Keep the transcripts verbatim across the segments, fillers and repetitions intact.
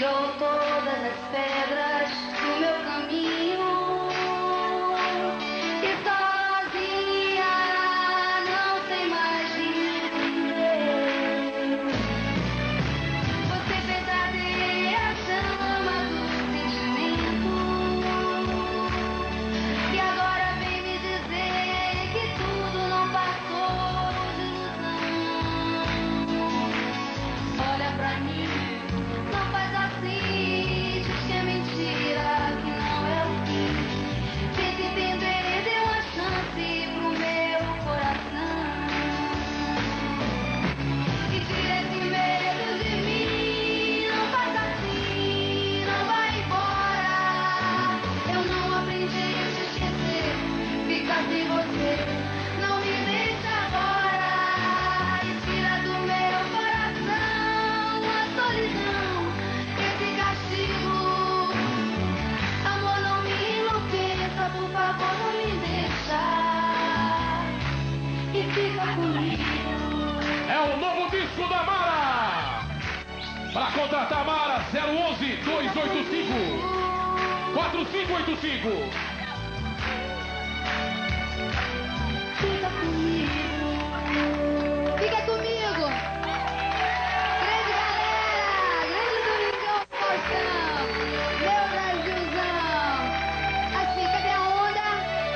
tirou todas as pedras do meu caminho. E sozinha não sei mais viver. Você fez arder a chama do sentimento. E agora vem me dizer que tudo não passou de ilusão. Olha pra mim, não faz assim, diz que é mentira, que não é o fim. Tenta entender, dê uma chance pro meu coração. E tira esse medo de mim, não faz assim, não vai embora. Eu não aprendi a te esquecer, ficar sem você, não me deixa agora. E tira do meu coração a solidão, esse castigo. Amor, não me enlouqueça, por favor, não me deixa. E fica comigo. É o novo disco da Mara. Para contratar a Mara, zero onze, dois oito cinco, quatro cinco oito cinco. Fica comigo. Fica comigo. Grande galera. Grande Domingão Faustão. Meu Brasilzão. Assim, cadê a onda?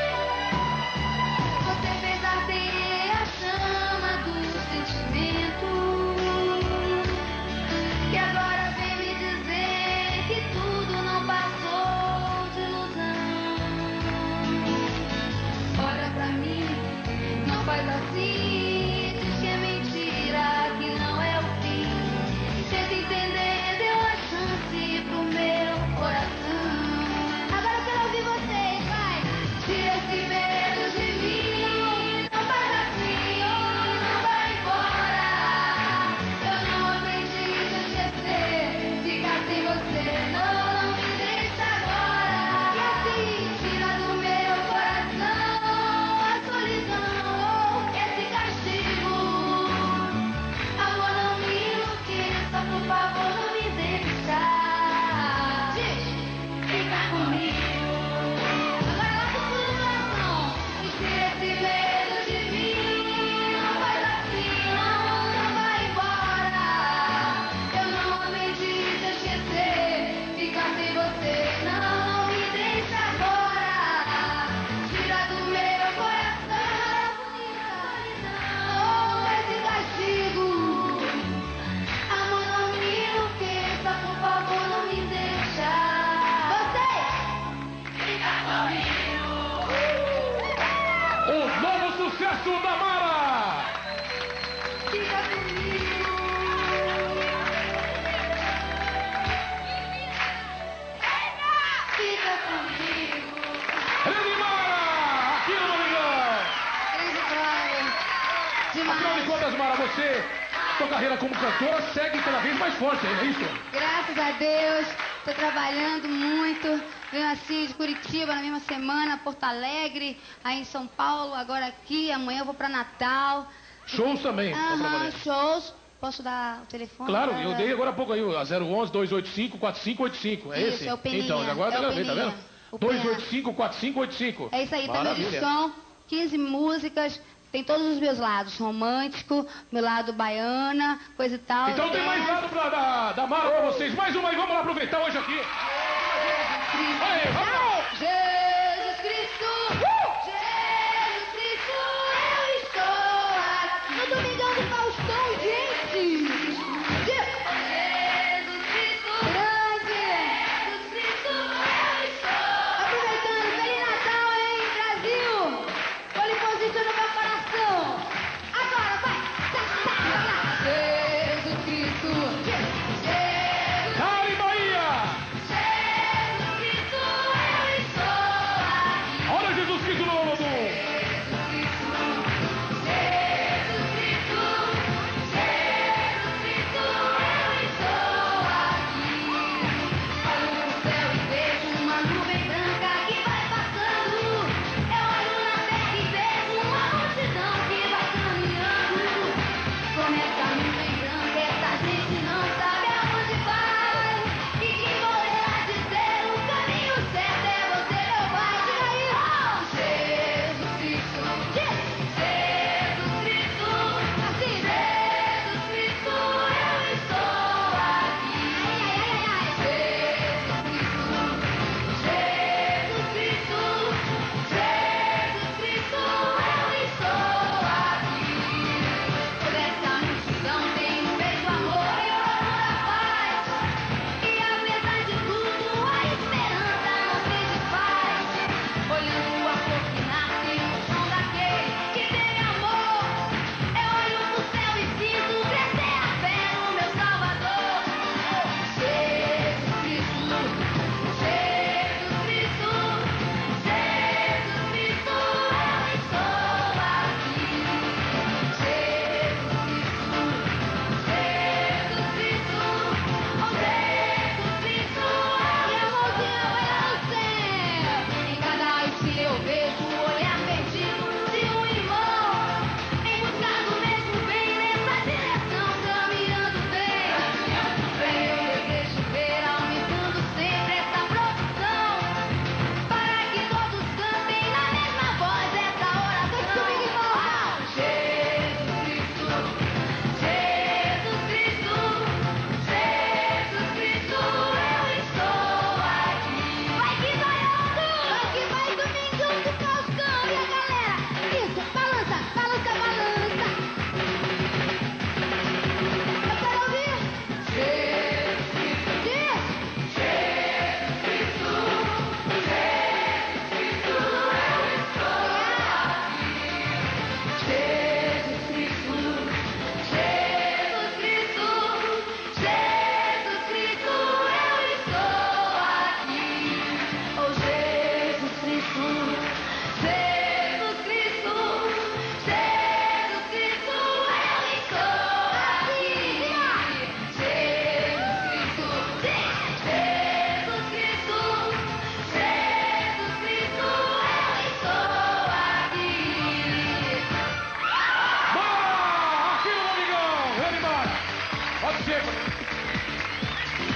Você fez arder a chama do sentimento. E agora vem me dizer que tudo não passou de ilusão. Olha pra mim, não faz assim, diz que é mentira, que não é o fim. Tenta entender, dê uma chance pro meu coração. Agora eu quero ouvir vocês, vai. Tira esse medo de mim, não faz assim, não vai embora. Eu não aprendi a te esquecer, ficar sem você, não, não me deixa agora. E assim, tira do meu coração a solidão, esse castigo. Amor, não me enlouqueça, por favor, não me deixa. Diz, fica comigo. Agora lá pro fundo do coração. E tira esse medo de mim, não faz assim, não, não vai embora. Eu não aprendi a te esquecer, ficar sem você, não, não me deixa agora. Tira do meu coração oh, esse castigo. Amor, não me enlouqueça, por favor, não me deixa. Você fica comigo. O novo sucesso da Mara. Fica comigo. Fica comigo. Grande Mara, aqui no Domingão. Grande brother. Afinal de Demais. contas, Mara, você, sua carreira como cantora segue cada vez mais forte, é isso? Graças a Deus, tô trabalhando muito. Venho assim de Curitiba na mesma semana, Porto Alegre, aí em São Paulo, agora aqui, amanhã eu vou pra Natal. Shows também, tá Aham, trabalhando. shows. Posso dar o telefone? Claro, pra- eu dei agora há pouco aí, a zero onze, dois oito cinco, quatro cinco oito cinco, é Isso, esse? é o Peninha, Então, agora é o tá vendo, tá Peninha, vendo? o dois Peninha. oito cinco, quatro cinco oito cinco. É isso aí, tá meu Maravilha. discão, quinze músicas, tem todos os meus lados, romântico, meu lado baiana, coisa e tal. Então tem mais lado pra, da, da Mara pra vocês, mais uma aí, vamos lá aproveitar hoje aqui. Aí, vamos lá. Jesus Cristo, Jesus Cristo, eu estou aqui. No Domingão do Faustão, gente. Jesus Cristo, grande. Jesus Cristo, eu estou. Aproveitando, Feliz Natal, hein, Brasil. Vou lhe posicionar no meu coração. Agora, vai. Tá, tá, vai lá. Jesus Cristo, Jesus. Dale, Bahia! Jesus Cristo, eu estou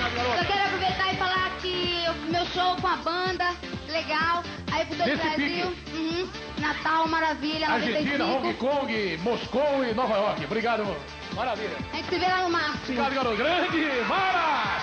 Obrigado, garota. Só quero aproveitar e falar que o meu show com a banda, legal. Aí pro Nesse Brasil, uhum, Natal, maravilha, Argentina, noventa e Hong cinco. Kong, Moscou e Nova York. Obrigado. Maravilha. A gente se vê lá no máximo. Obrigado, garoto. Grande, Mara!